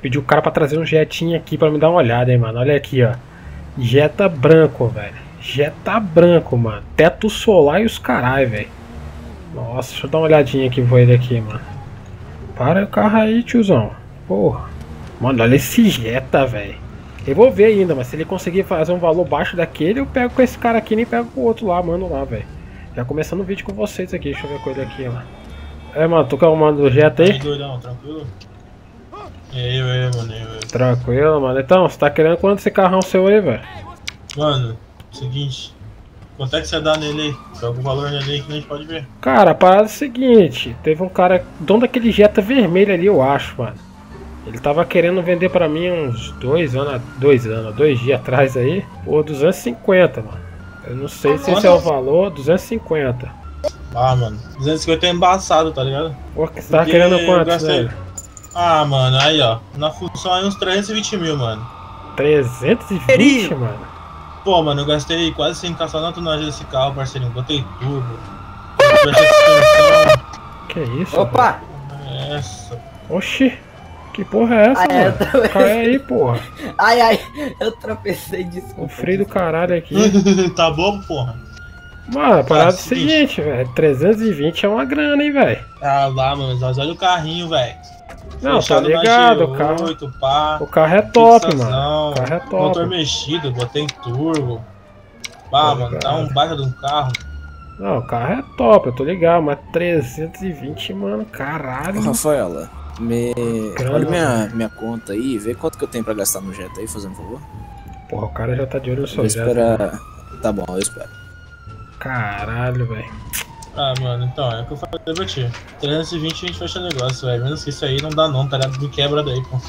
pedi o cara pra trazer um Jetinho aqui pra me dar uma olhada, hein, mano. Olha aqui, ó. Jetta branco, velho. Jetta branco, mano. Teto solar e os caralho, velho. Nossa, deixa eu dar uma olhadinha aqui pra ele aqui, mano. Para o carro aí, tiozão. Porra. Mano, olha esse Jetta, velho. Eu vou ver ainda, mas se ele conseguir fazer um valor baixo daquele, eu pego com esse cara aqui e nem pego com o outro lá, mano, lá, velho. Já começando o vídeo com vocês aqui. Deixa eu ver com ele aqui, mano. É, mano, tu quer o mano do Jetta aí? Doidão, tranquilo? Eu, mano, eu. Tranquilo, mano. Então, você tá querendo quanto esse carrão seu aí, velho? Mano, seguinte. Quanto é que você dá nele aí? Tem algum valor nele aí que a gente pode ver? Cara, a parada é a seguinte. Teve um cara, dono daquele Jetta vermelho ali, eu acho, mano. Ele tava querendo vender pra mim uns 2 dias atrás aí. Por 250, mano. Eu não sei se esse é o valor, 250. Ah, mano, 250 é embaçado, tá ligado? Pô, que você tava querendo quanto, velho? Ah, mano, aí ó, na função aí uns 320 mil, mano. 320, mano? Pô, mano, eu gastei quase 100k só na tunagem desse carro, parceirinho. Botei turbo, prestei suspensão. Que isso? Opa! Mano? Essa. Oxi, que porra é essa, mano? Cai aí, porra. Ai, eu tropecei, desculpa. O freio do caralho aqui. Tá bom, porra? Mano, a parada é o seguinte, velho. 320 é uma grana, hein, velho. Ah lá, mano, mas olha o carrinho, velho. Não, tá ligado, o carro. O carro é top, mano. O carro é top. Motor mexido, botei turbo. Bah, mano, tá um baita de um carro. Não, o carro é top, eu tô ligado, mas 320, mano, caralho. Rafaela, olha minha conta aí, vê quanto que eu tenho pra gastar no Jetta aí, fazendo um favor. Porra, o cara já tá de olho no seu Jetta. Vou esperar. Tá bom, eu espero. Caralho, velho. Ah, mano, então, é o que eu falei pra ti. 320 a gente fecha negócio, velho. Menos que isso aí não dá não, tá ligado? Me quebra daí, pô.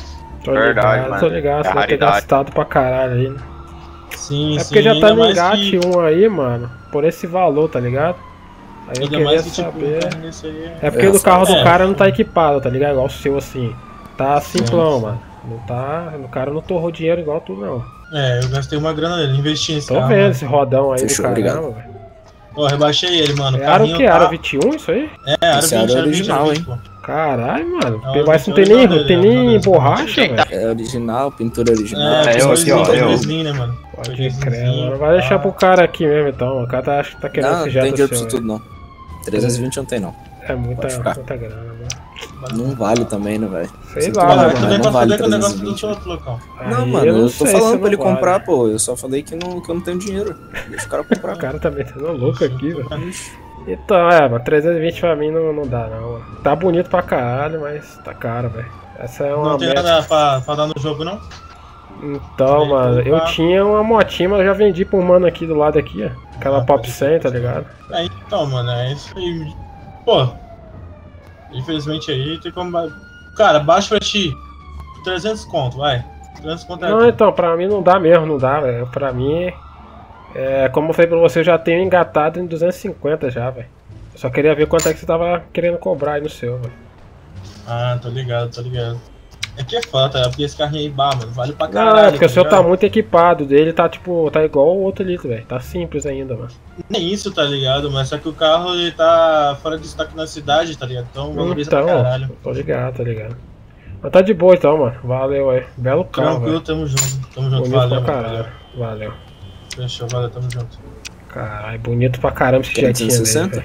Tô ligado, você vai ter gastado pra caralho aí, né? Sim, é porque já tá no engate um aí, mano, por esse valor, tá ligado? Aí eu queria saber... É porque o carro do cara não tá equipado, tá ligado? Igual o seu, assim. Tá simplão, mano. Não tá... O cara não torrou dinheiro igual tu, não. É, eu gastei uma grana nele, investi nesse carro. Tô vendo esse rodão aí do caramba, velho. Ó, rebaixei ele, mano. Era o que? Era 21 isso aí? É, era 20, era original, hein? Caralho, mano. Mas não tem nem borracha, velho. É original, pintura original. É, eu aqui, ó. Né, mano? Pode crer, mano. Vai deixar pro cara aqui mesmo, então. O cara acho que tá querendo esse jato. Não tem dinheiro pra isso tudo, não. 320 não tem, não. É muita grana, mano. Não vale também, né, velho? Sei lá, mano. Não vale 320. Não, mano, eu tô falando pra ele comprar, pô. Eu só falei que eu não tenho dinheiro. Deixa o cara comprar. O cara tá metendo louco aqui, velho. Então, mas 320 pra mim não dá, não, mano. Tá bonito pra caralho, mas tá caro, velho. Essa é uma. Não tem nada pra dar no jogo, não? Então, mano, eu tinha uma motinha, mas eu já vendi pra um mano aqui do lado aqui, ó. Aquela Pop 100, tá ligado? É, então, mano, é isso aí. Pô, infelizmente aí tem como... Cara, baixa pra ti 300 conto, vai. 300 conto não, então, pra mim não dá mesmo, não dá, velho. Pra mim, como eu falei pra você, eu já tenho engatado em 250 já, velho. Só queria ver quanto é que você tava querendo cobrar aí no seu, velho. Ah, tô ligado, tô ligado. É que é foda, tá? Porque esse carrinho aí, mano, vale pra caralho. Não, é porque o seu tá muito equipado, dele tá tipo, tá igual o outro ali, velho. Tá simples ainda, mano. Nem isso, tá ligado? Mas só que o carro ele tá fora de destaque na cidade, tá ligado? Então valoriza pra caralho. Tô ligado. Mas tá de boa então, mano. Valeu aí. Belo carro. Tranquilo, tamo junto, valeu, caralho. Valeu. Fechou, valeu, tamo junto. Caralho, bonito pra caramba esse Jetinho. 360?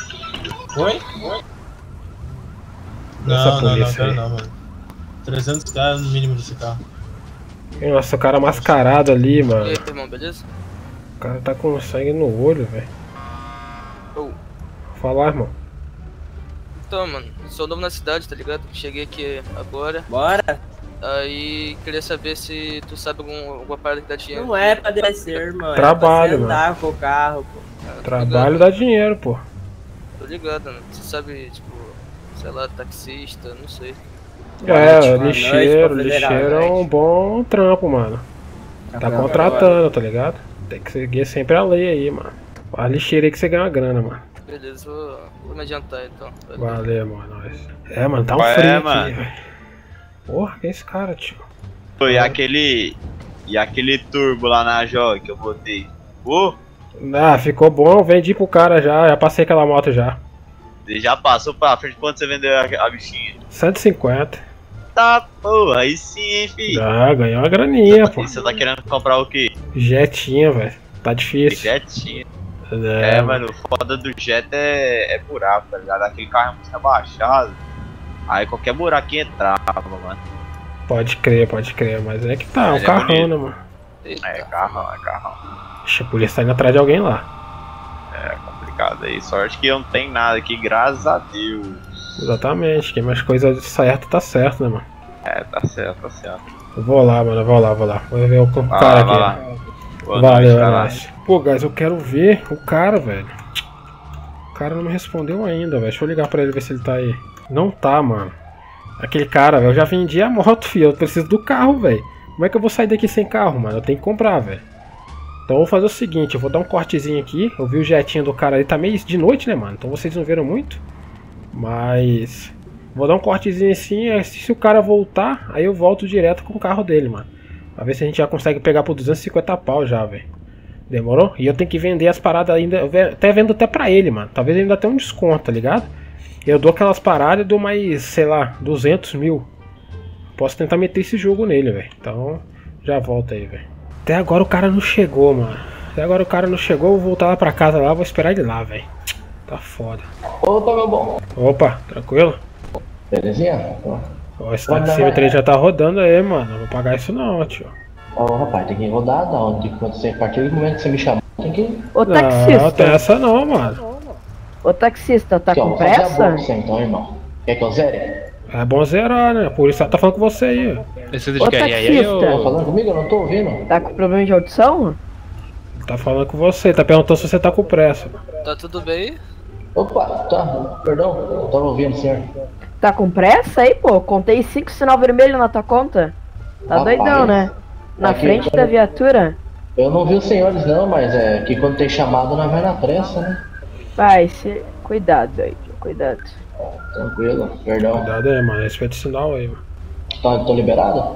Oi? Não, quero não, mano. 300k no mínimo desse carro. Nossa, o cara mascarado ali, mano. E aí, irmão, beleza? O cara tá com sangue no olho, velho. Fala, irmão. Então, mano, eu sou novo na cidade, tá ligado? Cheguei aqui agora. Bora! Aí, queria saber se tu sabe alguma parada que dá dinheiro. Não é pra descer, mano. Trabalho, é pra você andar mano. Com o carro, pô. Trabalho dá dinheiro, pô. Tô ligado, mano. Você sabe, tipo, sei lá, taxista, não sei. Lixeiro é um bom trampo, mano. Tá contratando, tá ligado? Tem que seguir sempre a lei aí, mano. A lixeira aí que você ganha uma grana, mano. Beleza, vou me adiantar então. Valeu, mano. Mano, tá um frio aqui, velho. Porra, que é esse cara, tio? E aquele turbo lá na Jog que eu botei? Ficou bom, vendi pro cara já passei aquela moto já. Você já passou pra frente quando você vendeu a bichinha? 150. Eita porra, aí sim, hein, filho. Ah, ganhou uma graninha, pô. E você tá querendo comprar o quê? Jetinha, velho. Tá difícil. Jetinho. É, Mano, o foda do jet é buraco, tá ligado? Aquele carro é muito rebaixado. Aí qualquer buraquinho entrava, mano. Pode crer, mas é que tá, Mas um é carrão, bonito. né, mano? É carrão. Ixi, a polícia tá indo atrás de alguém lá. É complicado aí. Sorte que eu não tenho nada aqui, graças a Deus. Exatamente, quem mais coisa certa tá certo, né, mano? É, tá certo. Eu vou lá, mano, vou lá. Vou ver o cara Vai aqui. lá. Boa Valeu, noite, cara. nice. Pô, guys, eu quero ver o cara, velho. O cara não me respondeu ainda, velho. Deixa eu ligar pra ele ver se ele tá aí. Não tá, mano. Aquele cara, velho, eu já vendi a moto, filho. Eu preciso do carro, velho. Como é que eu vou sair daqui sem carro, mano? Eu tenho que comprar, velho. Então eu vou fazer o seguinte, eu vou dar um cortezinho aqui. Eu vi o jetinho do cara ali, tá meio de noite, né, mano? Então vocês não viram muito. Mas... vou dar um cortezinho assim, se o cara voltar, aí eu volto direto com o carro dele, mano. Pra ver se a gente já consegue pegar por 250 pau já, velho. Demorou? E eu tenho que vender as paradas ainda. Eu até vendo até pra ele, mano. Talvez ele ainda tenha um desconto, tá ligado? Eu dou aquelas paradas e dou mais, sei lá, 200 mil. Posso tentar meter esse jogo nele, velho. Então, já volto aí, velho. Até agora o cara não chegou, mano. Eu vou voltar lá pra casa lá, vou esperar ele lá, velho. Tá foda. Opa, meu bom. Opa, tranquilo? Belezinha? Ó, esse taxímetro aí já tá rodando aí, mano. Não vou pagar isso não, tio. Ô, rapaz, tem que rodar da onde? Quando você, a partir do momento que você me chamou, tem que... Ô Não, tem taxista, essa não, mano. ô taxista, tá Aqui, ó, com vou fazer a boa pressa? pra você então, irmão. Quer que eu zere? É bom zerar, né? Por isso ela tá falando com você aí, ó. Precisa Ô de querer aí, taxista, Tá falando comigo? Eu não tô ouvindo. tá com problema de audição? Ele tá falando com você, tá perguntando se você tá com pressa. Tá tudo bem? Opa, tá, perdão, eu tava ouvindo, senhor. Tá com pressa aí, pô? Contei 5 sinal vermelho na tua conta. Tá Rapaz, doidão, né? Na aqui, frente da quando- viatura. Eu não vi os senhores não, mas é que quando tem chamado não vai na pressa, né? Vai, cuidado aí, cuidado. Tranquilo, perdão. Cuidado aí, mano. Respeita o sinal aí, mano. Tô liberado?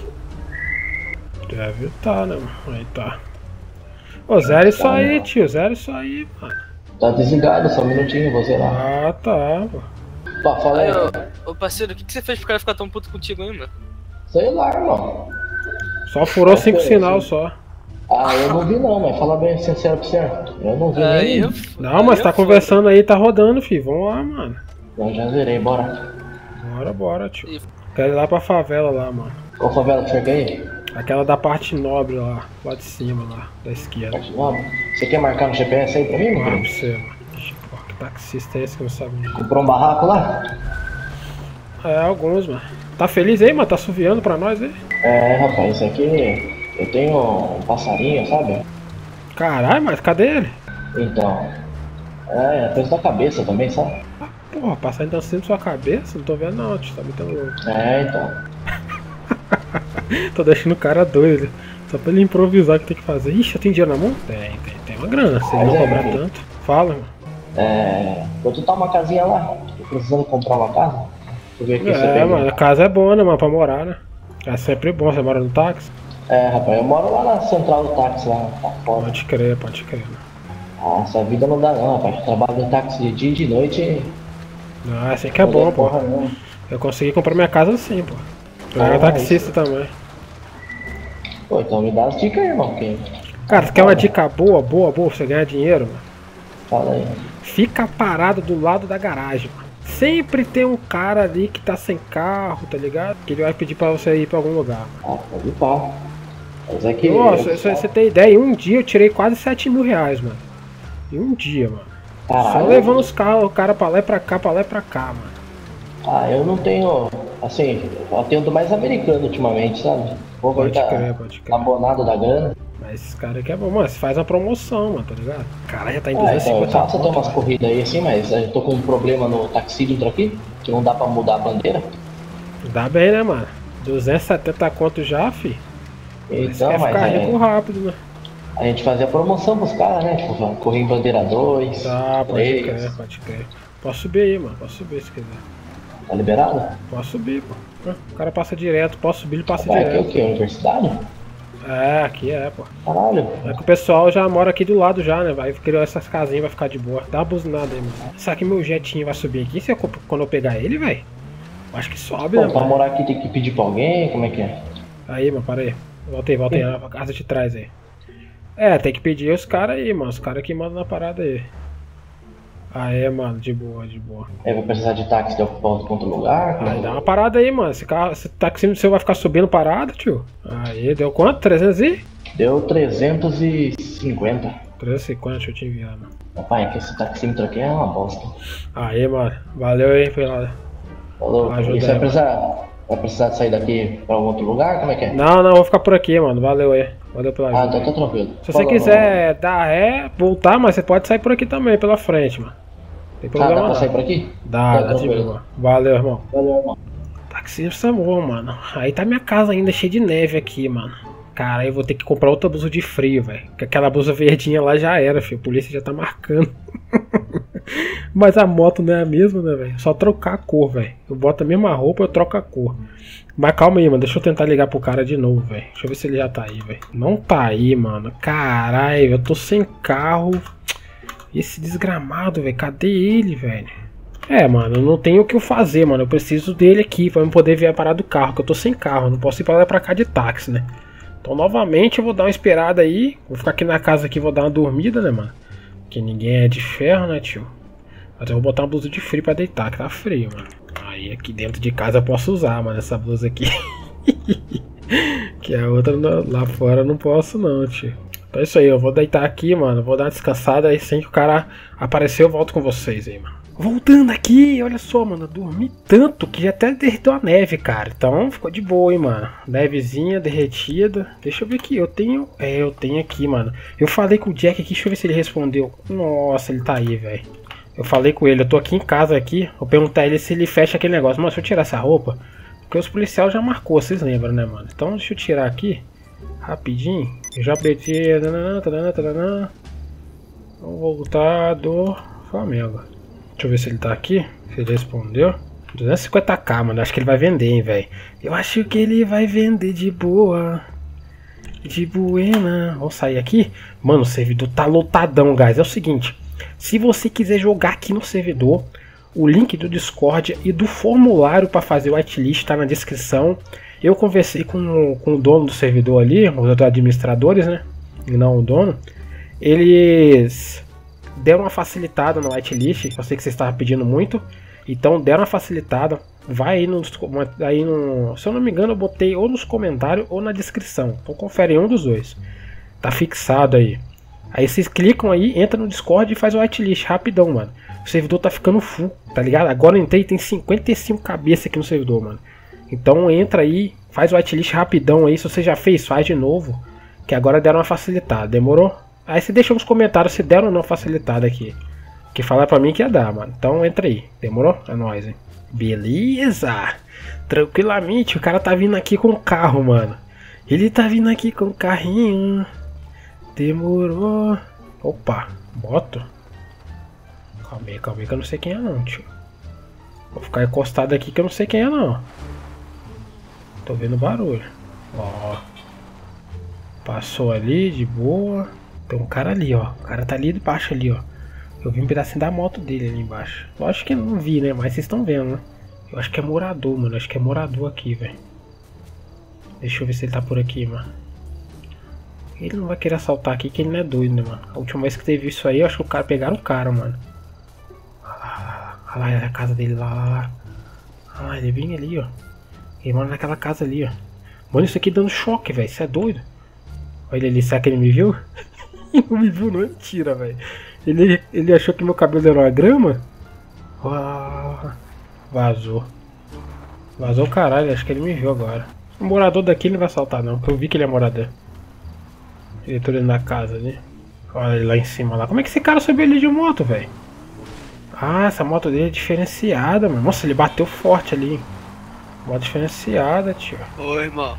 Deve tá, né, mano? Aí tá. Ô, zero isso aí, tio. Zero isso aí, mano. Tá desligado, só um minutinho, vou zerar. Ah, tá, pô. Pá, fala aí. Aí, ô parceiro, o que você fez pro cara ficar tão puto contigo aí, mano? Sei lá, irmão. Só furou 5 Sim. sinal só. Ah, eu não vi não, mas fala bem sincero pra você. Eu não vi Aí nem. Não, mas tá conversando aí, tá rodando, filho. Vamos lá, mano. Eu já zerei, bora. Bora, tio. Quero ir lá pra favela lá, mano. Qual favela que você quer ir? Aquela da parte nobre lá de cima lá, da esquerda. Vamos. Você quer marcar no GPS aí pra mim, meu Bora filho? pra você, mano. Ixi, pô, que taxista é esse que não sabe nem? Comprou um barraco lá? É, alguns, mano. Tá feliz aí, mano? Tá assoviando pra nós aí? É, rapaz, isso aqui. Eu tenho um passarinho, sabe? Caralho, mas cadê ele? Então. É peso da cabeça também, sabe? Porra, passarinho dançando na sua cabeça? Não tô vendo não, tio. Tá metendo louco. É, então. Tô deixando o cara doido. Só pra ele improvisar o que tem que fazer. Ixi, eu tenho dinheiro na mão? Tem uma grana. Se ele não Mas é, cobrar filho. tanto. Fala, mano. É. Vou tutar uma casinha lá. Tô precisando comprar uma casa. Deixa eu ver aqui se você É, pega. mano, a casa é boa, né, mano, pra morar, né? É sempre bom, você mora no táxi? É, rapaz, eu moro lá na central do táxi lá, tá fora. Pode crer, pode crer. Ah, essa vida não dá não, rapaz. Eu trabalho no táxi de dia e de noite. Ah, assim que é bom, pô. Porra, não. Eu consegui comprar minha casa assim, pô. Eu era Ah, taxista também. Pô, então me dá as dicas aí, irmão. Porque... Cara, tu quer uma dica boa pra você ganhar dinheiro, mano? Fala aí. Fica parado do lado da garagem, mano. Sempre tem um cara ali que tá sem carro, tá ligado? Que ele vai pedir pra você ir pra algum lugar. Ah, pode pá. Mas é que. Nossa, você tem ideia, em um dia eu tirei quase 7 mil reais, mano. Em um dia, mano. Só Caralho. levando os carros, o cara pra lá e pra cá, mano. Ah, eu não tenho. Assim, eu tenho do mais americano ultimamente, sabe? Vou Pode tá crer, pode crer. abonado da grana. Mas esse cara aqui é bom, mano. Você faz uma promoção, mano, tá ligado? O cara já tá em Ah, então, eu 250 faço até conto, umas velho. corridas aí assim, mas eu tô com um problema no taxímetro aqui, que não dá pra mudar a bandeira. Dá bem, né, mano? 270 conto já, fi. Você Então, quer mas ficar rico rápido, né? a gente fazia promoção pros caras, né? Tipo, correr em bandeira 2, Tá, pode 3. crer, pode crer. Posso subir aí, mano. Posso subir se quiser. Tá liberado? Posso subir, pô. O cara passa direto. Posso subir, ele passa Vai aqui é o direto. quê? Universidade? É, aqui é, pô. Caralho. É que o pessoal já mora aqui do lado já, né? Vai criar essas casinhas, vai ficar de boa. Dá uma buzinada aí, mano. Será que meu jetinho vai subir aqui quando eu pegar ele, velho? Acho que sobe, Pô, né, pra mano? morar aqui tem que pedir pra alguém? Como é que é? Aí, mano, para aí. Volta aí, a casa de trás aí. É, tem que pedir os caras aí, mano. Os caras que mandam na parada aí. Aí, mano, de boa, de boa. Eu vou precisar de táxi de outro lugar? Como é Aí que dá é? uma parada aí, mano. Esse carro, esse táxi seu vai ficar subindo parada, tio. Aí, deu quanto? 300 e? Deu 350. 350, deixa eu te enviar, mano. Papai, que esse taxímetro aqui é uma bosta. Aí, mano. Valeu aí pela... Falou. Ajuda E você aí, vai precisar sair daqui pra algum outro lugar? Como é que é? Não, vou ficar por aqui, mano. Valeu aí. Valeu pela ajuda. Ah, então tá tranquilo. Se você Falou, quiser dar ré, voltar, mas você pode sair por aqui também, pela frente, mano. Não tem Ah, dá problema pra não. sair por aqui? Dá de tranquilo. boa. Valeu, irmão. Valeu, irmão. Taxista é bom, mano. Aí tá minha casa ainda cheia de neve aqui, mano. Cara, eu vou ter que comprar outra blusa de frio, velho. Porque aquela blusa verdinha lá já era, filho. A polícia já tá marcando. Mas a moto não é a mesma, né, velho? Só trocar a cor, velho. Eu boto a mesma roupa, eu troco a cor. Mas calma aí, mano. Deixa eu tentar ligar pro cara de novo, velho. Deixa eu ver se ele já tá aí, velho. Não tá aí, mano. Caralho, eu tô sem carro. Esse desgramado, velho. Cadê ele, velho? É, mano, eu não tenho o que eu fazer, mano. Eu preciso dele aqui pra eu poder ver a parada do carro. Que eu tô sem carro. Eu não posso ir pra lá e pra cá de táxi, né? Então, novamente, eu vou dar uma esperada aí. Vou ficar aqui na casa aqui, vou dar uma dormida, né, mano? Porque ninguém é de ferro, né, tio? Mas eu vou botar uma blusa de frio pra deitar, que tá frio, mano. Aí aqui dentro de casa eu posso usar, mano, essa blusa aqui. Que a outra lá fora eu não posso não, tio. Então é isso aí, eu vou deitar aqui, mano. Vou dar uma descansada aí, sem que o cara aparecer, eu volto com vocês aí, mano. Voltando aqui, olha só, mano, eu dormi tanto que já até derreteu a neve, cara. Então ficou de boa, hein, mano. Nevezinha derretida. Deixa eu ver aqui, eu tenho aqui, mano. Eu falei com o Jack aqui, deixa eu ver se ele respondeu. Nossa, ele tá aí, velho. Eu falei com ele, eu tô aqui em casa aqui. Vou perguntar a ele se ele fecha aquele negócio. Mas se eu tirar essa roupa, porque os policiais já marcou, vocês lembram, né, mano? Então deixa eu tirar aqui, rapidinho. Eu já apertei. Vamos voltar do Flamengo. Deixa eu ver se ele tá aqui. Se ele respondeu. 250k, mano. Acho que ele vai vender, hein, velho. Eu acho que ele vai vender de boa. De buena. Vamos sair aqui. Mano, o servidor tá lotadão, guys. É o seguinte. Se você quiser jogar aqui no servidor, o link do Discord e do formulário para fazer o whitelist tá na descrição. Eu conversei com o dono do servidor ali, os administradores, né? E não o dono. Eles deram uma facilitada no whitelist. Eu sei que vocês estavam pedindo muito. Então deram uma facilitada. Vai aí no, se eu não me engano, eu botei ou nos comentários ou na descrição. Então confere um dos dois. Tá fixado aí. Aí vocês clicam aí, entra no Discord e faz o whitelist rapidão, mano. O servidor tá ficando full, tá ligado? Agora eu entrei e tem 55 cabeças aqui no servidor, mano. Então entra aí, faz o whitelist rapidão aí. Se você já fez, faz de novo. Que agora deram uma facilitada, demorou? Aí você deixa nos comentários se deram ou não facilitada aqui. Que fala pra mim que ia dar, mano. Então entra aí, demorou? É nóis, hein? Beleza! Tranquilamente, o cara tá vindo aqui com o carro, mano. Ele tá vindo aqui com o carrinho. Demorou. Opa, moto. Calma aí que eu não sei quem é não, tio. Vou ficar encostado aqui que eu não sei quem é não. Tô vendo barulho. Ó. Passou ali de boa. Tem um cara ali, ó. O cara tá ali debaixo ali, ó. Eu vi um pedacinho da moto dele ali embaixo. Eu acho que não vi, né? Mas vocês estão vendo, né? Eu acho que é morador, mano. Eu acho que é morador aqui, velho. Deixa eu ver se ele tá por aqui, mano. Ele não vai querer assaltar aqui, que ele não é doido, né, mano? A última vez que teve isso aí, eu acho que o cara pegaram o cara, mano. Olha lá, é a casa dele lá. Ah, ele vem ali, ó. Ele mora naquela casa ali, ó. Mano, isso aqui dando choque, velho. Isso é doido. Olha ele ali, será que ele me viu? Não me viu, não é mentira, velho. Ele achou que meu cabelo era uma grama? Ah, vazou. Vazou o caralho, acho que ele me viu agora. O morador daqui não vai assaltar não, porque eu vi que ele é morador. Ele tá dentro da casa ali. Olha ele lá em cima lá. Como é que esse cara subiu ali de moto, velho? Ah, essa moto dele é diferenciada, mano. Nossa, ele bateu forte ali. Hein? Moto diferenciada, tio. Ô, irmão.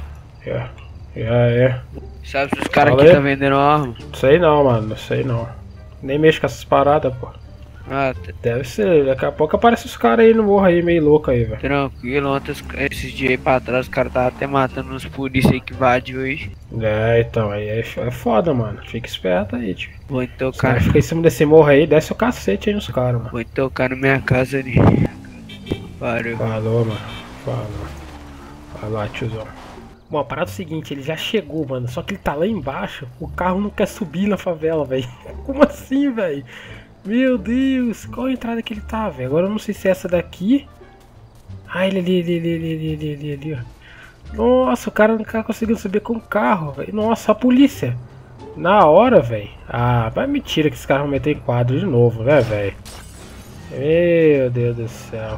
É. Sabe se os caras aqui tá vendendo arma? Sei não, mano. Não sei não. Nem mexo com essas paradas, pô. Ah, deve ser. Daqui a pouco aparece os caras aí no morro aí, meio louco aí, velho. Tranquilo. Ontem, esses dias aí pra trás, os caras estavam até matando uns polícia aí que invadiu hoje. É, então. Aí é foda, mano. Fica esperto aí, tio. Vou tocar. Fica em cima desse morro aí, desce o cacete aí nos caras, mano. Vou tocar na minha casa ali. Valeu. Falou, mano. Fala. Vai lá, tiozão. Bom, a parada é o seguinte, ele já chegou, mano. Só que ele tá lá embaixo. O carro não quer subir na favela, velho. Como assim, velho? Meu Deus. Qual a entrada que ele tá, velho? Agora eu não sei se é essa daqui. Ah, ele ali, ó. Nossa, o cara não tá conseguindo subir com o carro, velho. Nossa, a polícia. Na hora, velho. Ah, vai mentira que esse cara vai meter em quadro de novo, né, velho? Meu Deus do céu.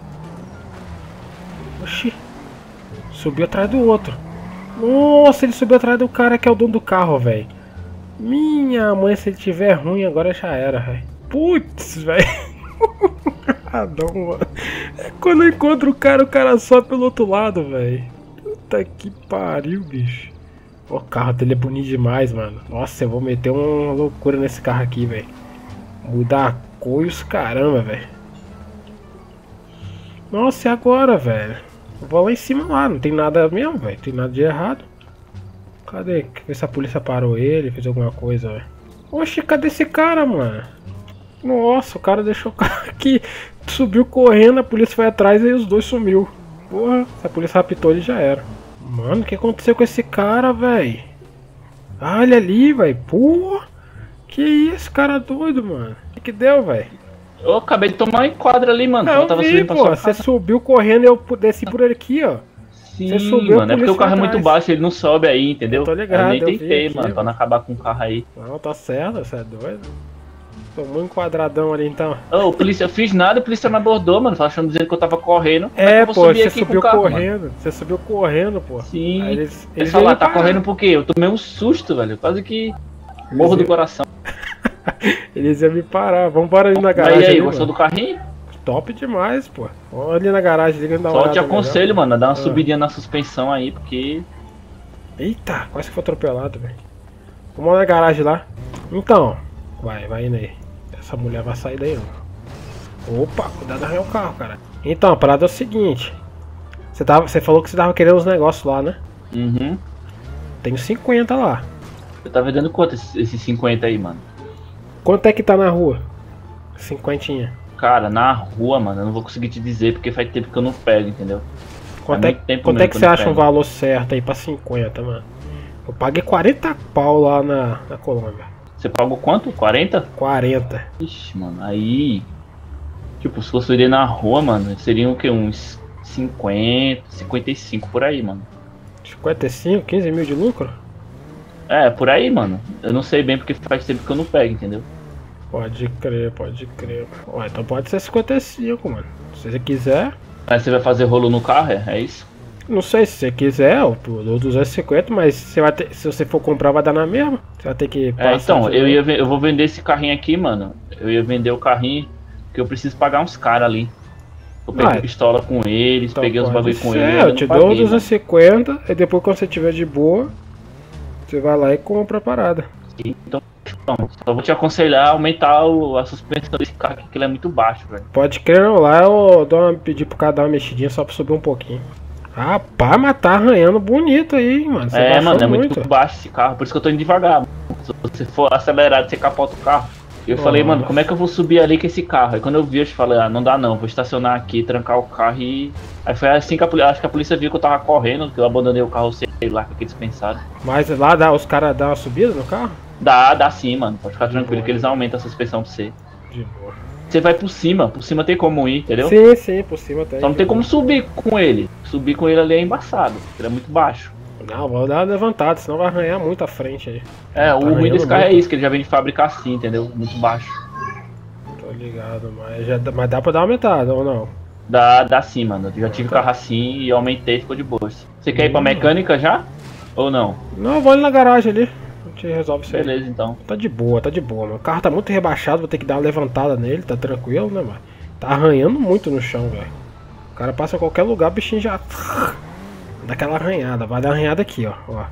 Oxi. Subiu atrás do outro. Nossa, ele subiu atrás do cara que é o dono do carro, velho. Minha mãe, se ele tiver ruim, agora já era, velho. Putz, velho. Ah, não, mano. Quando eu encontro o cara sobe pelo outro lado, velho. Puta que pariu, bicho. O carro dele é bonito demais, mano. Nossa, eu vou meter uma loucura nesse carro aqui, velho. Mudar a cor e os caramba, velho. Nossa, e agora, velho? Eu vou lá em cima lá, não tem nada mesmo, velho. Não tem nada de errado. Cadê? Quer ver se a polícia parou ele, fez alguma coisa, velho. Oxe, cadê esse cara, mano? Nossa, o cara deixou o carro aqui. Subiu correndo, a polícia foi atrás e os dois sumiu. Porra, se a polícia raptou ele já era. Mano, o que aconteceu com esse cara, velho? Ah, ele ali, velho. Porra. Que isso, cara doido, mano. O que deu, velho? Eu acabei de tomar um enquadro ali, mano. Eu tava vi, pô, você subiu correndo e eu desci por aqui, ó. Sim, você subiu, mano, é porque o carro é muito baixo, ele não sobe aí, entendeu? Eu tô ligado, eu nem tentei, aqui, mano, pra não acabar com o carro aí. Não, tá certo, você é doido. Tomou um quadradão ali, então. Ô, polícia, eu fiz nada, a polícia me abordou, mano, achando dizendo que eu tava correndo. É, pô, você subiu correndo, mano? Você subiu correndo, pô. Sim, aí eles falaram, tá correndo por quê? Eu tomei um susto, velho, quase que morro do coração. Eles iam me parar, vamos embora ali na garagem. E aí, ali, gostou do carrinho? Top demais, pô. Vamos ali na garagem, liga, Só te aconselho, mano, a dar uma subidinha na suspensão aí, porque... Eita, quase que foi atropelado, velho. Vamos lá na garagem lá. Então, vai indo aí. Essa mulher vai sair daí, não. Opa, cuidado de arranhar o carro, cara. Então, a parada é o seguinte. Você falou que você tava querendo os negócios lá, né? Uhum. Tenho 50 lá. Eu tava vendendo quanto esses 50 aí, mano? Quanto é que tá na rua? 50. Cara, na rua, mano, eu não vou conseguir te dizer porque faz tempo que eu não pego, entendeu? Quanto é que você acha um valor certo aí pra 50, mano? Eu paguei 40 pau lá na Colômbia. Você pagou quanto? 40? 40. Ixi, mano, aí... Tipo, se fosse ir na rua, mano, seriam o que? Uns 50, 55 por aí, mano. 55? 15 mil de lucro? É, por aí, mano. Eu não sei bem porque faz tempo que eu não pego, entendeu? Pode crer, pode crer. Ué, então pode ser 55, mano. Se você quiser. Aí você vai fazer rolo no carro, é isso? Não sei, se você quiser, eu dou 250, mas você vai ter, se você for comprar vai dar na mesma. Você vai ter que passar. Então, eu vou vender esse carrinho aqui, mano. Eu ia vender o carrinho, porque eu preciso pagar uns caras ali. Eu peguei pistola com eles, então peguei os bagulho com eles. Eu te dou 250, e depois quando você tiver de boa, você vai lá e compra a parada. Então, só vou te aconselhar a aumentar a suspensão desse carro aqui, que ele é muito baixo, velho. Pode crer, lá eu pedir pro cara dar uma mexidinha só pra subir um pouquinho. Rapaz, mas tá arranhando bonito aí, mano. Você mano, é muito baixo esse carro, por isso que eu tô indo devagar. Mano. Se você for acelerado, você capota o carro. Eu falei, mano, como é que eu vou subir ali com esse carro? Aí quando eu vi, eu falei, não dá não, vou estacionar aqui, trancar o carro e... Aí foi assim que acho que a polícia viu que eu tava correndo, que eu abandonei o carro, sei lá, que eles pensaram. Mas lá os caras dão uma subida no carro? Dá sim, mano, pode ficar tranquilo que eles aumentam a suspensão pra você. De boa. Você vai por cima tem como ir, entendeu? Sim, por cima tem. Só não tem como subir com ele. Subir com ele ali é embaçado, ele é muito baixo. Não, vou dar uma levantada, senão vai arranhar muito a frente aí. É, o ruim desse carro é isso, que ele já vem de fábrica assim, entendeu? Muito baixo. Tô ligado, mas dá pra dar uma aumentada ou não? Dá sim, mano. Eu já tive carro assim e aumentei e ficou de boa. Você quer ir pra mecânica já? Ou não? Não, eu vou ali na garagem ali. A gente resolve isso aí. Beleza, então. Tá de boa, mano. O carro tá muito rebaixado, vou ter que dar uma levantada nele, tá tranquilo, né, mano? Tá arranhando muito no chão, velho. O cara passa em qualquer lugar, o bichinho já... Dá aquela arranhada, vai dar arranhada aqui, ó.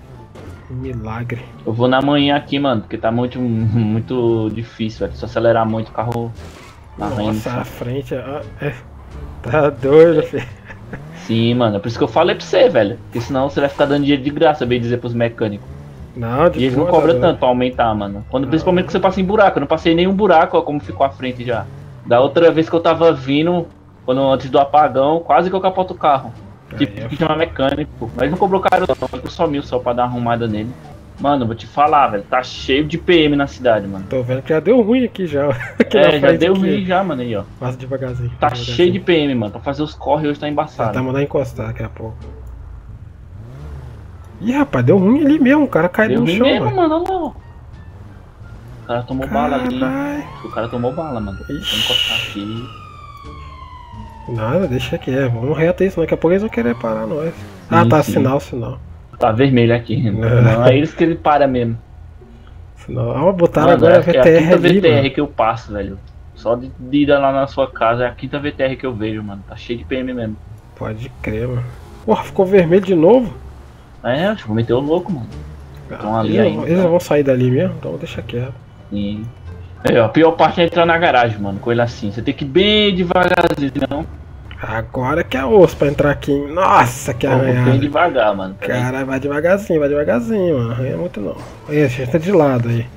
Milagre. Eu vou na manhã aqui, mano, porque tá muito difícil, velho. Se acelerar muito, o carro arranha. Nossa, a frente... Tá doido, filho. Sim, mano, é por isso que eu falei pra você, velho. Porque senão você vai ficar dando dinheiro de graça, bem dizer pros mecânicos. Não, e eles não cobram tanto pra aumentar, mano. Principalmente que você passa em buraco. Eu não passei nenhum buraco, ó, como ficou a frente já. Da outra vez que eu tava vindo, antes do apagão, quase que eu capoto o carro. Tive Aí é que chamar mecânico. Mas não cobrou caro não, ele sumiu só pra dar uma arrumada nele. Mano, vou te falar, velho, tá cheio de PM na cidade, mano. Tô vendo que já deu ruim aqui já. Aqui na É, já frente deu aqui. ruim já, mano, aí, ó. Passa devagarzinho. Tá cheio de PM, mano. Pra fazer os corre hoje tá Tá embaçado. mandando encostar daqui a pouco. Ih, rapaz, deu ruim ali mesmo. O cara caiu Deu no ruim chão, mesmo, velho. mano, olha lá, ó. O cara tomou bala ali. Caralho. O cara tomou bala, mano. Vou encostar aqui. Nada, deixa aqui. Vamos reto isso, daqui a pouco eles vão querer parar nós. Ah, Sim, tá, sim. sinal. Tá vermelho aqui. Não, é eles que ele para mesmo. Sinal. Ah, botaram Mano, agora é a quinta VTR ali, VTR mano. que eu passo, velho. Só de ir lá na sua casa é a quinta VTR que eu vejo, mano. Tá cheio de PM mesmo. Pode crer, mano. Porra, ficou vermelho de novo? É, acho que vou meter o louco, mano. Então ali eles, ainda. eles vão sair dali mesmo? Então deixa quieto. Sim. É, ó, a pior parte é entrar na garagem, mano, com ele assim. Você tem que ir bem devagarzinho, não? Agora que é osso pra entrar aqui. Nossa, que Bem arranhado. devagar, mano. Peraí. Caralho, vai devagarzinho, mano. Arranha muito não. Aí, a gente tá de lado aí.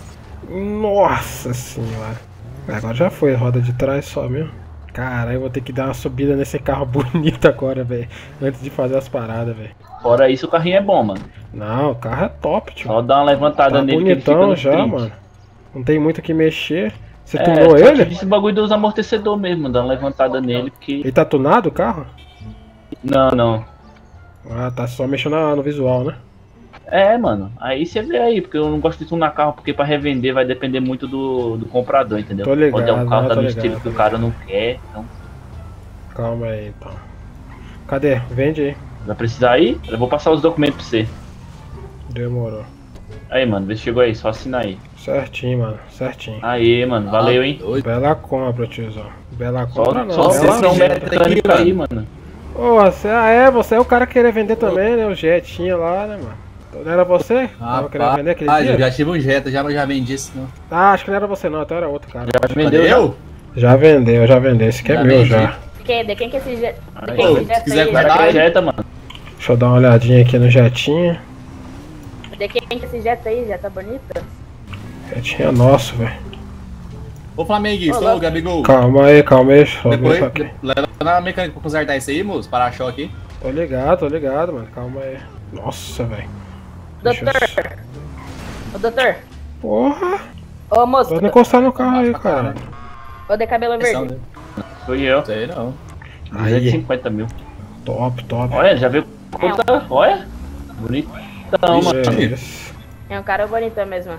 Nossa senhora. Agora já foi a roda de trás só mesmo. Caralho, eu vou ter que dar uma subida nesse carro bonito agora, velho. Antes de fazer as paradas, velho. Fora isso, o carrinho é bom, mano. Não, o carro é top, tio. Só dá uma levantada Tá nele que ele fica bonitão no já, sprint. mano. Não tem muito o que mexer. Você É, tunou só ele? esse bagulho dos amortecedor mesmo, dá uma levantada nele, porque... Ele tá tunado o carro? Não. Ah, tá só mexendo no visual, né? É, mano, aí você vê aí, porque eu não gosto de tunar carro, porque pra revender vai depender muito do comprador, entendeu? Tô ligado, Pode ter um carro tô tá no ligado, estilo que o cara não quer, então Calma aí, então. Cadê? Vende aí. vai precisar ir? Eu vou passar os documentos pra você. Demorou. Aí, mano, vê se chegou aí, só assinar aí. Certinho, mano. Certinho. Aí, mano, valeu, hein? Bela compra, tiozão. Bela Só compra não. só Bela vocês são compra. mecânico aí, mano. Ô, você é o cara que queria vender também, né? O Jetinha lá, né, mano? Não era você? Tava querendo vender aquele dia? Eu já tive um Jetta, já vendi esse não. Ah, acho que não era você não, então era outro cara. Já vendeu? Eu? Já vendeu. Esse aqui é Já meu vendi. já. De quem que é esse jet? De Aí, quem Ô, que é esse se jet quiser aí? guardar- Cara, Jetta, mano. Deixa eu dar uma olhadinha aqui no Jetinha. De quem que é esse jet aí? Jet tá bonito? Jetinha é nosso, velho. Ô Flamenguista, ô Gabigol. Calma aí, deixa eu ver Depois, isso aqui. leva na mecânica pra consertar isso aí, moço. Para-choque aqui. Tô ligado, mano. Calma aí. Nossa, velho. Doutor. Ô, doutor. Porra! Ô, moço. Pode encostar no carro aí, cara. Ô, de cabelo verde. Fui eu. Sei não. Aí, 250 mil. top. Olha, já viu quanta... Olha. Bonitão, mano. Isso. É um cara bonito mesmo.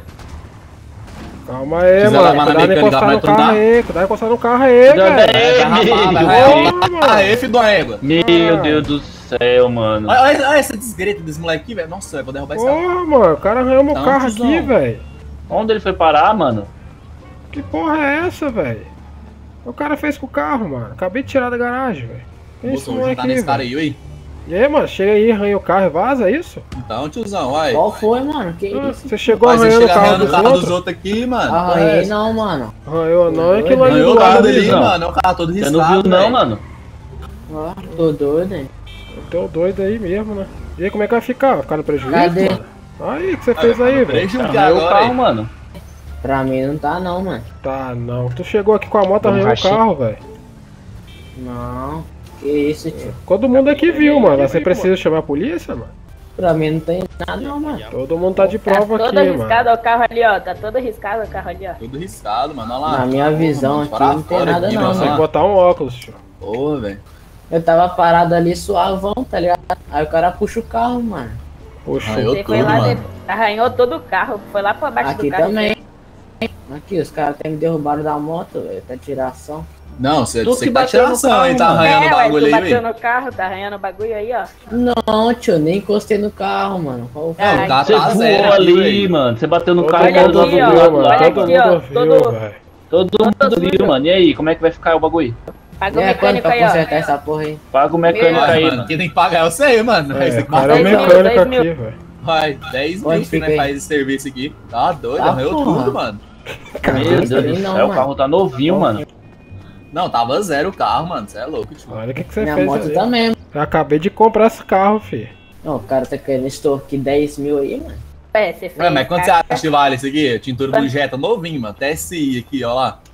Calma aí, Quiser mano. levar na Cuidado de mecânica, encostar vai no carro trocar? aí. Cuidado de encostar no carro aí, Cuidado velho. aí, Porra, Aê, filho da égua. Meu Deus do céu, mano. Olha essa desgreta desse moleque aqui, velho. Nossa, eu vou derrubar esse carro. Porra, mano. O cara arranhou meu Então, carro tiozão. aqui, velho. Onde ele foi parar, mano? Que porra é essa, velho? O cara fez com o carro, mano. Acabei de tirar da garagem, velho. Moço, Isso vou não é juntar aqui, nesse cara velho. aí, ué. E aí, mano, chega aí, arranha o carro e vaza, é isso? Então, tiozão, olha. Qual foi, mano? Que Ah, isso? você chegou Mas você arranhando o chega carro arranhando o dos carro outros? dos outros aqui, mano. Arranhei não, mano. Arranhou não, é aquilo ali Ganhou do o carro lado dele, ali, mano. mano. É um carro todo Você riscado, não viu não, velho. mano? Ó, tô doido, hein? Tô doido aí mesmo, né? E aí, como é que vai ficar? Vai ficar no prejuízo, Cadê? mano? Aí, o que você fez aí, velho? Prejuízo aqui Arranhou o agora, carro, hein. mano. Pra mim não tá não, mano. Tá, não. Tu chegou aqui com a moto, arranhou o rachei. carro, velho. Não. Que isso, tio? Todo mundo aqui viu, mano. Você precisa chamar a polícia, mano? Pra mim não tem nada não, mano. Todo mundo tá de Tá prova todo aqui, arriscado mano. o carro ali, ó. Tá todo arriscado o carro ali, ó. Tudo riscado, mano. Olha lá. Na minha visão aqui não tem nada não, Tem que mano. botar um óculos, tio. Porra, velho. Eu tava parado ali suavão, tá ligado? Aí o cara puxa o carro, mano. Poxa, Arranhou Você foi tudo, lá, mano. arranhou todo o carro. Foi lá pra baixo Aqui do carro. também. Aqui, os caras até me derrubaram da moto, velho. Tá tiração. Não, você Tu que que tá bateu no tiração, carro, hein? Tá mano. arranhando o ué, bagulho tu aí, bateu velho. no carro, tá arranhando o bagulho aí, ó. Não, tio, nem encostei no carro, mano. Qual foi? Não, tá Você zero voou aqui, ali, velho. mano. Você bateu no todo carro e Olha mundo mandou aqui, viu, ó, do outro mano. lado. olha Todo aqui, ó, mundo viu, todo- velho. Todo mundo viu, mano. E aí, como é que vai ficar o bagulho? Paga o É, quanto mecânico pra aí, ó. consertar essa porra aí? Paga o mecânico Meu aí, Mano, mano. quem tem que pagar é você aí, mano. Aí É, você o que cara é o 10 mil, mecânico 10 mil. aqui, velho. Vai, 10 Onde mil que fica né, aí? faz esse serviço aqui. Tá doido, Tá, arranhou porra. tudo, mano. Meu Deus do Não, céu, o mano. carro tá novinho, mano. Não, tava zero o carro, mano. Você é louco, tio. Olha o que você Minha fez moto ali. também. Eu acabei de comprar esse carro, filho. Não, o cara tá querendo extorquir 10 mil aí, mano. É, você fez. Ué, mas quanto você cara. acha que vale isso aqui? Tintura do Jetta novinho, mano. TSI aqui, ó lá.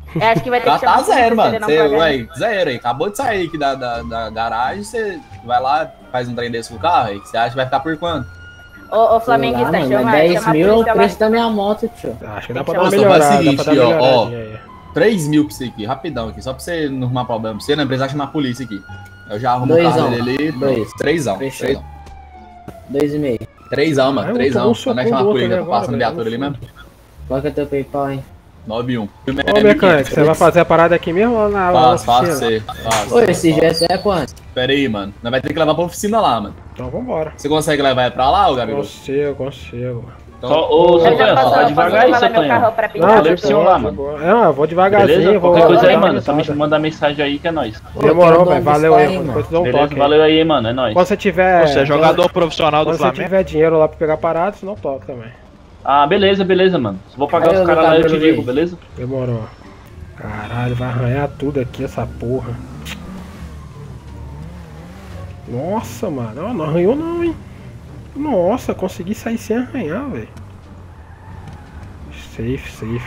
Eu acho que vai ter Já que chamar tá zero, se ele mano. não Você, pagar. ué, zero aí. Acabou de sair aqui da garagem, você vai lá, faz um trem desse com o carro aí. Você acha que vai ficar por quanto? Ô, flamenguista, Sei lá, mano, chama, 10 chama a mil é o polícia lá. preço da minha moto, tio. Acho que dá pra Então, dar uma Só faz o melhorada, seguinte, dá pra dar ó, uma melhoradinha aí. 3 mil pra você aqui, rapidão aqui, só pra você não arrumar problema pra você, não precisa chamar a polícia aqui. Eu já arrumo o carro Doisão, dele ali. dois. Trêsão. Fechou. 2,5. Trêsão, mano. Eu Trêsão. tomo um Quando é socão chamar a do outro polícia, ali tá passando agora, viatura ali velho. mesmo? Qual que é teu PayPal, hein? 91. Ô, mecânico, você vai fazer a parada aqui mesmo ou na Faço oficina? você. Faço. Ô, esse GS é quanto? Pera aí, mano. Nós vai ter que levar pra oficina lá, mano. Então vambora. Você consegue levar ele pra lá, ô Gabigol? Consigo. Então, Só, ô, Eu já Tonhão, posso, só vai eu posso devagar aí, levar seu meu carro Tonhão. pra Não, pintar. deve ser lá, mano. Eu vou devagarzinho, Beleza? vou... Qualquer coisa aí, vou dar mano. uma Só me aumentada. manda mensagem aí que é nóis. Demorou, Pô, velho. Valeu buscar aí, mano. Depois tu dá um Beleza? toque. Valeu aí, mano. É nóis. Quando você tiver... Você é jogador profissional do Quando você Flamengo? tiver dinheiro lá pra pegar parada, senão toca também. Ah, beleza, mano. Se vou pagar Valeu, os caras lá, eu te Lucas, ligo, aí. beleza? Demorou. Caralho, vai arranhar tudo aqui, essa porra. Nossa, mano. Não arranhou não, hein. Nossa, consegui sair sem arranhar, velho. Safe.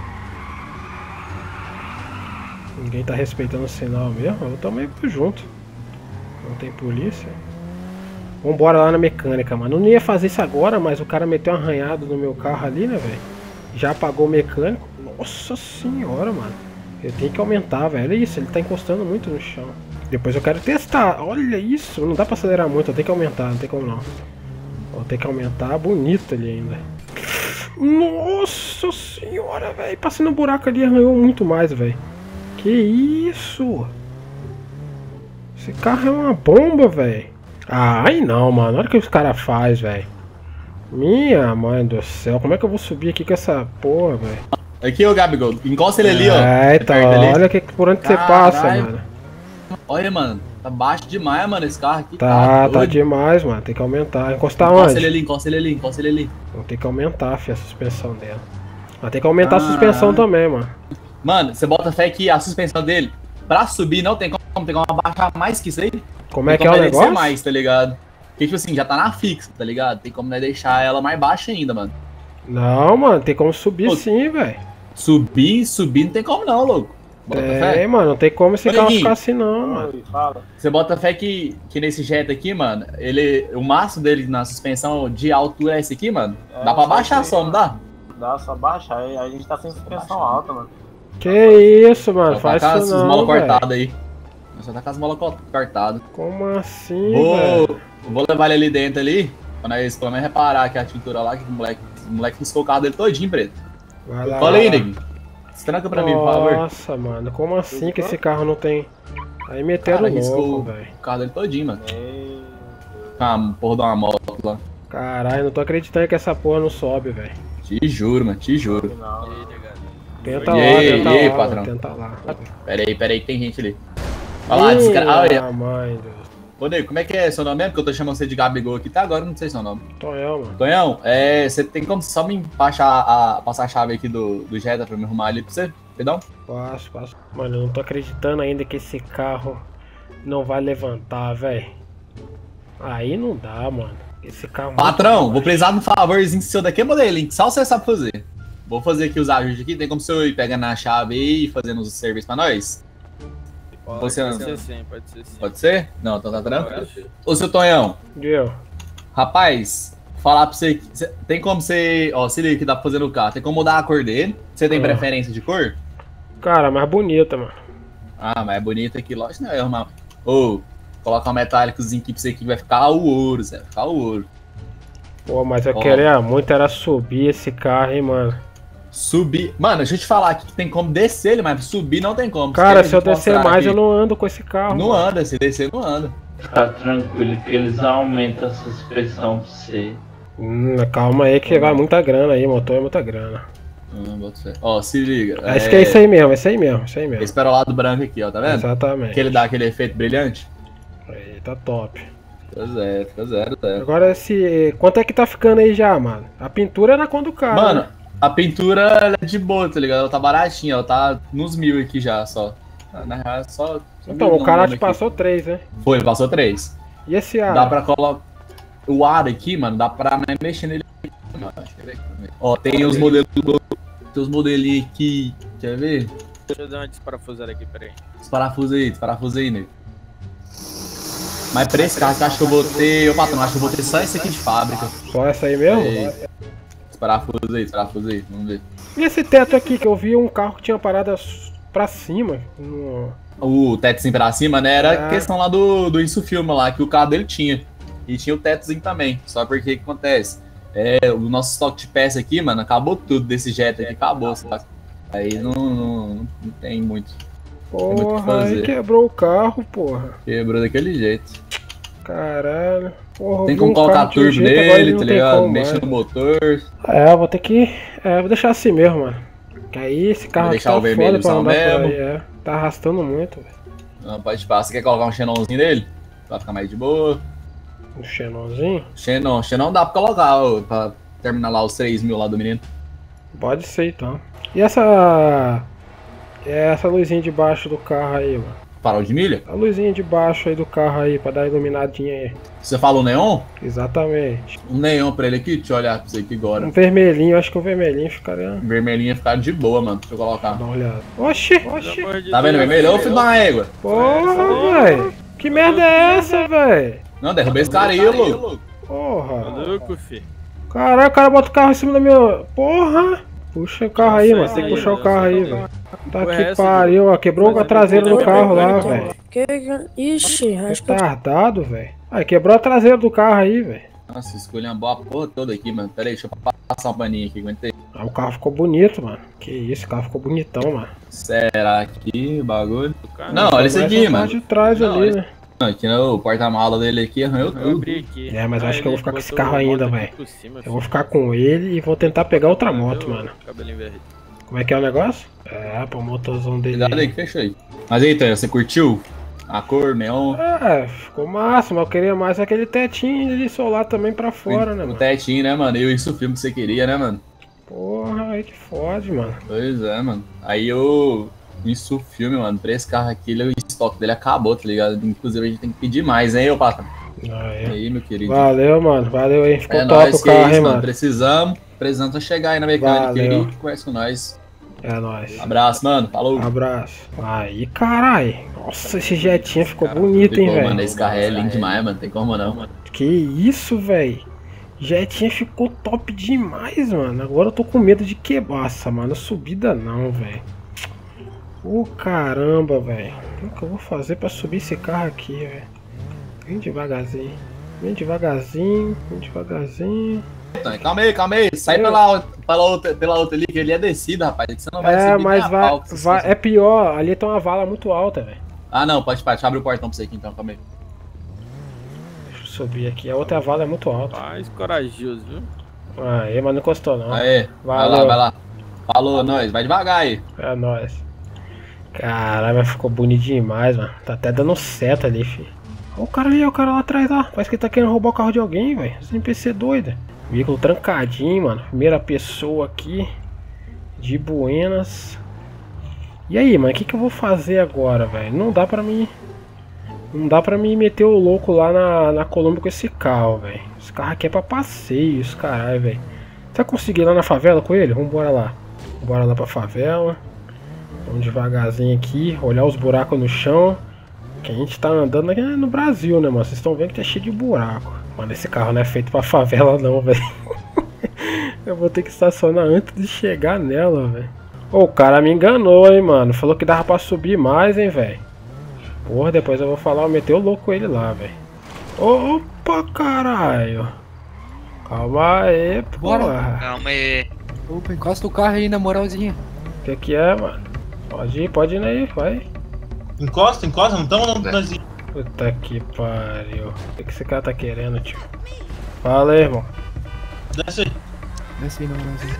Ninguém tá respeitando o sinal mesmo. Eu também vou junto. Não tem polícia. Vambora lá na mecânica, mano. Eu não ia fazer isso agora, mas o cara meteu um arranhado no meu carro ali, né, velho? Já apagou o mecânico. Nossa senhora, mano. Eu tenho que aumentar, velho. Olha isso, ele tá encostando muito no chão. Depois eu quero testar. Olha isso. Não dá pra acelerar muito, eu tenho que aumentar. Não tem como não. Vou ter que aumentar. Bonito ali ainda. Nossa senhora, velho. Passando no buraco ali arranhou muito mais, velho. Que isso? Esse carro é uma bomba, velho. Ai não, mano. Olha o que os caras fazem, velho. Minha mãe do céu. Como é que eu vou subir aqui com essa porra, velho? aqui, ô Gabigol. Encosta ele ali, ó. É, então, Perto ali. olha por onde você Caralho. passa, mano. Olha, mano. Tá baixo demais, mano, esse carro aqui. Tá doido. demais, mano. Tem que aumentar. Encostar Encosta ele onde? ali, encosta ele ali, encosta ele ali. Vou ter que aumentar, filho, a suspensão dela. Vai ter que aumentar a suspensão também, mano. Mano, você bota fé que a suspensão dele, pra subir, não tem como abaixar mais que isso aí. Como é Tem que é o ele descer negócio? mais, tá ligado? Porque, tipo assim, já tá na fixa, tá ligado? Tem como nós deixar ela mais baixa ainda, mano. Não, mano. Tem como subir Pô, sim, velho. Subir não tem como não, louco. Bota fé. É, mano. Não tem como esse Ô, carro Neguinho. ficar assim, não, mano. Você bota fé que nesse jet aqui, mano, o máximo dele na suspensão de altura é esse aqui, mano. Dá pra baixar só, não dá? Dá, só baixar. Aí a gente tá sem suspensão alta, mano. Que isso, mano. Só Faz tá com as isso não, molas velho. cortadas aí. Só tá com as molas cortadas. Como assim, velho? Vou levar ele ali dentro ali, pra nós pelo menos reparar que a tintura lá, que o moleque riscou o carro dele todinho, preto. Vai lá. Fala aí, neguinho. Se tranca pra mim, por favor. Nossa, mano. Como assim que esse carro não tem... Aí meteram Cara, louco, riscou velho. o carro dele todinho, mano. Ah, porra de uma moto lá. Caralho, não tô acreditando que essa porra não sobe, velho. Te juro, mano, te juro. Tenta E lá, aí, tenta e aí, lá, patrão? tenta lá. Pera aí, que tem gente ali. Olha lá, desgraçado. Mãe, Deus. Ô, nego, como é que é seu nome mesmo? Que eu tô chamando você de Gabigol aqui, tá? Agora eu não sei seu nome. Tonhão, mano. Tonhão, você tem como só me passar a chave aqui do Jetta pra me arrumar ali pra você? Perdão? Passo. Mano, eu não tô acreditando ainda que esse carro não vai levantar, velho. Aí não dá, mano. Esse carro... Patrão, vou precisar de um favorzinho seu daqui, modelinho, que só você sabe fazer. Vou fazer aqui os ajustes aqui, tem como o senhor ir pegando a chave aí e fazendo os serviços pra nós? Pode ser sim. Pode ser? Não, então tá tranquilo. Ô, seu Tonhão. Eu. Rapaz, falar pra você, tem como você, ó, se liga que dá pra fazer no carro, tem como mudar a cor dele? Você tem preferência de cor? Cara, mais bonita, mano. Ah, mas é bonito aqui, lógico, não é arrumar. Ô, coloca um metálicozinho aqui pra você que vai ficar o ouro, Zé, vai ficar o ouro. Pô, mas eu Ó. queria muito era subir esse carro, hein, mano. Subir. Mano, deixa eu te falar aqui que tem como descer ele, mas subir não tem como. Cara, Quer se eu te mostrar descer mais, aqui? eu não ando com esse carro. Não mano. anda, se descer não anda. Tá tranquilo que eles aumentam a suspensão pra você. Calma aí que vai muita grana aí, motor é muita grana. Bota fé. Ó, se liga. Acho que é isso aí mesmo, isso aí mesmo. Esse perolado branco aqui, ó, tá vendo? Exatamente. Que ele dá aquele efeito brilhante. Aí, tá top. Fica zero. Agora esse. Quanto é que tá ficando aí já, mano? A pintura é na conta do carro. Mano, né? a pintura ela é de boa, tá ligado? Ela tá baratinha, ela tá nos 1000 aqui já, só. Na real, é só Então, o cara te passou 3, né? Foi, ele passou 3. E esse ar? Dá pra colocar. O ar aqui, mano, dá pra mexer nele. Ó, tem os modelos. Tem os modelinhos aqui. Quer ver? Deixa eu dar uma desparafusada aqui, peraí. Desparafusa aí, nego. Mas pra esse carro, você acha que eu vou ter... Ô, patrão, acho que eu vou ter só esse aqui de fábrica. Só essa aí mesmo? Desparafusa aí, vamos ver. E esse teto aqui, que eu vi um carro que tinha parada pra cima. O tetozinho pra cima, né? Era questão lá do Insufilma lá, que o carro dele tinha. E tinha o tetozinho também. Só porque o que acontece? O nosso estoque de peça aqui, mano, acabou tudo desse Jetta aqui, acabou, sabe? Aí não tem muito. Porra, aí quebrou o carro, porra. Quebrou daquele jeito. Caralho. Porra, tem como colocar turbo nele, tá ligado? Mexer no motor. Vou ter que... vou deixar assim mesmo, mano. Que aí esse carro aqui tá foda pra andar por aí, Tá arrastando muito, velho. Não, pode passar. Você quer colocar um Xenonzinho nele? Pra ficar mais de boa. Um Xenonzinho? Xenon dá pra colocar, pra terminar lá os 3 mil lá do menino. Pode ser, então. E essa luzinha de baixo do carro aí, mano? Farol de milha? A luzinha de baixo aí do carro aí, pra dar iluminadinha aí. Você fala o neon? Exatamente. Um neon pra ele aqui? Deixa eu olhar pra você aqui agora. Um vermelhinho, acho que o vermelhinho ficaria... Vermelhinho ia ficar de boa, mano. Deixa eu colocar. Dá uma olhada. Oxi! Tá vendo vermelho? Ô, filho da égua. Porra, velho. Que merda é essa, velho? Não, derrubei esse cara aí, louco. Porra. Louco, fi. Caralho, o cara bota o carro em cima da minha... Porra. Puxa o carro aí, mano. Tem que puxar o carro aí, velho. Tá que pariu, ó. Quebrou a traseira do carro lá, velho. Ixi, acho que... Retardado, velho. Aí, quebrou a traseira do carro aí, velho. Nossa, escolheu a porra toda aqui, mano. Pera aí, deixa eu passar um paninho aqui, aguentei. O carro ficou bonito, mano. Que isso, o carro ficou bonitão, mano. Será que o bagulho? Não, olha isso aqui, mano. De trás ali, né? Aqui o porta-mala dele aqui arranhou tudo. Mas eu acho que eu vou ficar com esse carro ainda, velho. Eu vou ficar com ele e vou tentar pegar outra moto, mano. Como é que é o negócio? Pro motorzão dele. Cuidado aí que fechou aí. Mas aí, Tonho, você curtiu? A cor, neon? Ficou massa, mas eu queria mais aquele tetinho de solar também pra fora, né, mano? O tetinho, né, mano? E isso filme que você queria, né, mano? Porra, aí que fode, mano. Pois é, mano. Aí eu... Isso filme, mano, pra esse carro aqui, o estoque dele acabou, tá ligado? Inclusive a gente tem que pedir mais, hein, ô patrão? Aí, meu querido. Valeu, mano. Valeu aí. Ficou top o carro, hein, mano. Precisamos chegar aí na mecânica aí, conversa com nós. É nóis. Abraço, mano. Falou. Abraço. Aí, carai. Nossa, esse jetinho ficou bonito, hein, velho. Mano, esse carro é lindo demais, mano. Tem como não, mano. Que isso, velho. Jetinho ficou top demais, mano. Agora eu tô com medo de quebrar. Nossa, mano, subida não, velho. Caramba, velho. O que eu vou fazer pra subir esse carro aqui, velho? Vem devagarzinho. Vem devagarzinho. Vem devagarzinho. Calma aí. Sai pela outra ali, que ele é descida, rapaz. Você não vai subir mas vai. É pior. Ali tem uma vala muito alta, velho. Ah, não. Pode. Abre o portão pra você aqui, então. Calma aí. Deixa eu subir aqui. A outra vala é muito alta. Mais corajoso, viu? Aí, mas não encostou, não. Aí. Vai lá. Falou, nós. Vai devagar aí. É nóis. Caralho, mas ficou bonito demais, mano. Tá até dando seta ali, filho. Olha o cara ali, o cara lá atrás, ó. Parece que ele tá querendo roubar o carro de alguém, velho. Esse NPC doido. Veículo trancadinho, mano. Primeira pessoa aqui. De buenas. E aí, mano, o que eu vou fazer agora, velho? Não dá pra mim meter o louco lá na Colômbia com esse carro, velho. Esse carro aqui é pra passeios, caralho, velho. Você vai conseguir ir lá na favela com ele? Vambora lá. Bora lá pra favela. Vamos devagarzinho aqui, olhar os buracos no chão. Que a gente tá andando aqui no Brasil, né, mano? Vocês estão vendo que tá cheio de buraco. Mano, esse carro não é feito pra favela não, velho. Eu vou ter que estacionar antes de chegar nela, velho. O cara me enganou, hein, mano. Falou que dava pra subir mais, hein, velho. Porra, depois eu vou falar, eu meteu o louco com ele lá, velho. Opa, caralho. Calma aí, porra. Calma aí. Opa, encosta o carro aí, na moralzinha. O que é, mano? Pode ir aí, vai. Encosta, não tamo no Brasil. Puta que pariu. O que esse cara tá querendo, tio? Fala aí, irmão. Desce aí. Desce aí, na moralzinha.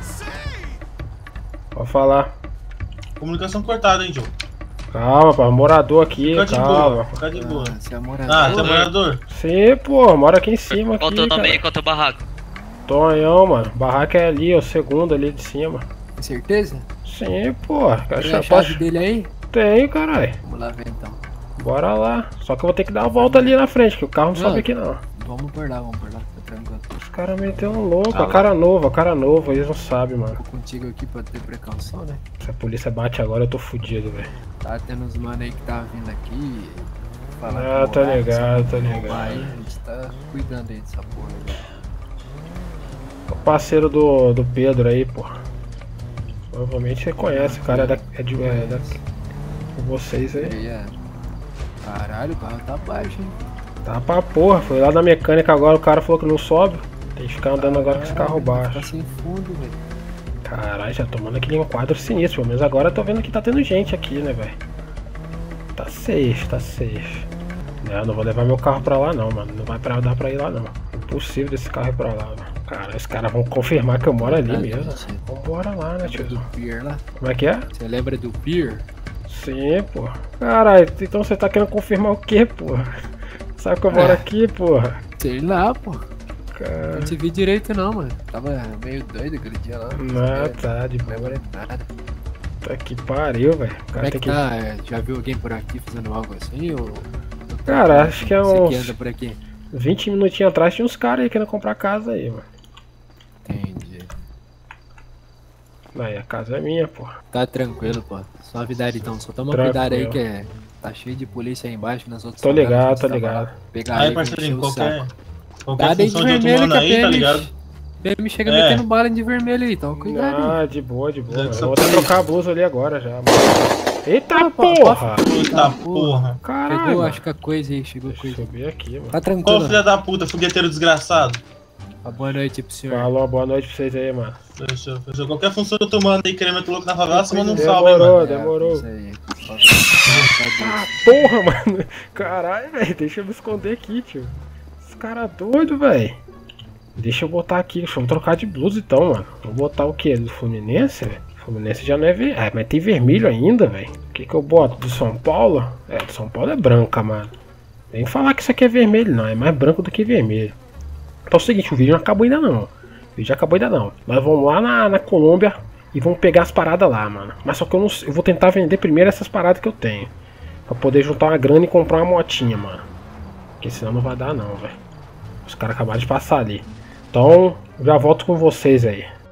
Pode falar. Comunicação cortada, hein, Joe. Calma, pô, morador aqui, calma. Fica de boa. Você é morador. Ah, você é morador? Sim, pô, mora aqui em cima. Qual o teu nome aí, qual o teu barraco? Tonhão, mano. Barraco é ali, é o segundo ali de cima. Tem certeza? Sim, pô. Tem a chave dele aí? Tem, caralho. Vamos lá ver então. Bora lá. Só que eu vou ter que dar uma volta ali na frente, que o carro não sobe aqui não. Vamos por lá, tranquilo. Os caras meteram louco, a cara nova, eles não sabem, mano. Tô contigo aqui pra ter precaução, né? Se a polícia bate agora, eu tô fudido, velho. Tá tendo uns mano aí que tá vindo aqui. Ah, tá ligado, tá ligado. Aí, a gente tá cuidando aí dessa porra, velho. O parceiro do Pedro aí, porra. Provavelmente você conhece, o cara é de vocês aí. Caralho, o carro tá baixo, hein? Tá pra porra, foi lá na mecânica agora, o cara falou que não sobe. Tem que ficar andando agora com esse carro baixo. Tá sem fundo, velho. Caralho, já tomando aquele enquadro sinistro. Pelo menos agora eu tô vendo que tá tendo gente aqui, né, velho? Tá safe, tá safe. Eu não vou levar meu carro pra lá não, mano. Não vai dar pra ir lá não. Impossível desse carro ir pra lá, velho. Cara, os caras vão confirmar que eu moro ali mesmo. Vambora lá, né, tio? Do Pier lá? Como é que é? Você lembra do Pier? Sim, pô. Caralho, então você tá querendo confirmar o quê, porra? Sabe que eu moro aqui, porra? Sei lá, pô. Cara... Não te vi direito não, mano. Tava meio doido aquele dia lá. Não, tá de boa. Não lembro nada. Tá que pariu, velho. Como é que tá? Já viu alguém por aqui fazendo algo assim? Ou... Cara, acho que é uns... Você que anda por aqui? 20 minutinhos atrás tinha uns caras aí querendo comprar casa aí, mano. Entendi. Aí, a casa é minha, porra. Tá tranquilo, pô. Suavidade então. Só toma Tranquilo. cuidado aí que tá cheio de polícia aí embaixo nas outras Tô ligado, tô ligado. Pegar Aí, parceirinho, qualquer função de outro vermelho mano aí, tá ligado? Ele chega metendo bala de vermelho aí, então cuidado. Ah, de boa, de boa. Eu vou até trocar a blusa ali agora já, mano. Eita porra! Eita porra! Caralho! Chegou, acho que a coisa aí, chegou a coisa. Subir aqui, mano. Tá tranquilo. Ô, filha da puta, fogueteiro desgraçado. Boa noite pro senhor. Falou, boa noite pra vocês aí, mano. Fechou. Qualquer função de outro mano aí querendo meter louco na favela, você manda um salve aí, mano. Demorou. Ah, porra, mano. Caralho, velho. Deixa eu me esconder aqui, tio. Esse cara é doido, velho. Deixa eu botar aqui. Deixa eu trocar de blusa então, mano. Vou botar o que? Do Fluminense, velho? Fluminense já não é vermelho. Ah, mas tem vermelho ainda, velho. O que eu boto? Do São Paulo? É, do São Paulo é branca, mano. Nem falar que isso aqui é vermelho, não. É mais branco do que vermelho. Então é o seguinte, o vídeo não acabou ainda não. O vídeo acabou ainda não. Nós vamos lá na Colômbia e vamos pegar as paradas lá, mano. Mas só que eu vou tentar vender primeiro essas paradas que eu tenho. Pra poder juntar uma grana e comprar uma motinha, mano. Porque senão não vai dar não, velho. Os caras acabaram de passar ali. Então, já volto com vocês aí.